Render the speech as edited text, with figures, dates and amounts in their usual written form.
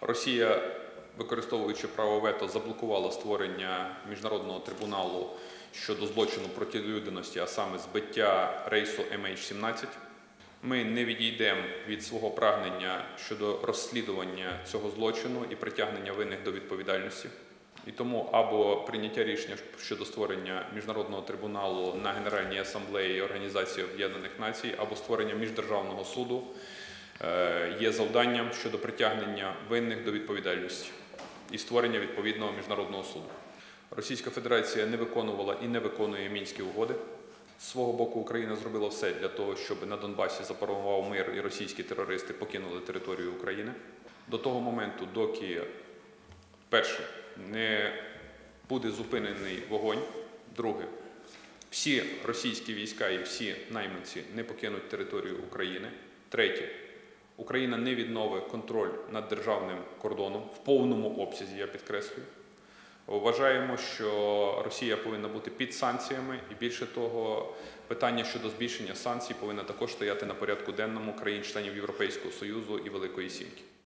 Росія, використовуючи право вето, заблокувала створення міжнародного трибуналу щодо злочину проти людяності, а саме збиття рейсу MH17. Ми не відійдемо від свого прагнення щодо розслідування цього злочину і притягнення винних до відповідальності. І тому або прийняття рішення щодо створення міжнародного трибуналу на Генеральній асамблеї Організації Об'єднаних Націй, або створення міждержавного суду є завданням щодо притягнення винних до відповідальності і створення відповідного міжнародного суду. Російська Федерація не виконувала і не виконує Мінські угоди. З свого боку Україна зробила все для того, щоб на Донбасі запанував мир і російські терористи покинули територію України. До того моменту, доки, перше, не буде зупинений вогонь, друге, всі російські війська і всі найманці не покинуть територію України, третє, Україна не відновить контроль над державним кордоном в повному обсязі, я підкреслюю. Вважаємо, що Росія повинна бути під санкціями, і більше того, питання щодо збільшення санкцій повинно також стояти на порядку денному країн-членів Європейського Союзу і Великої Сімки.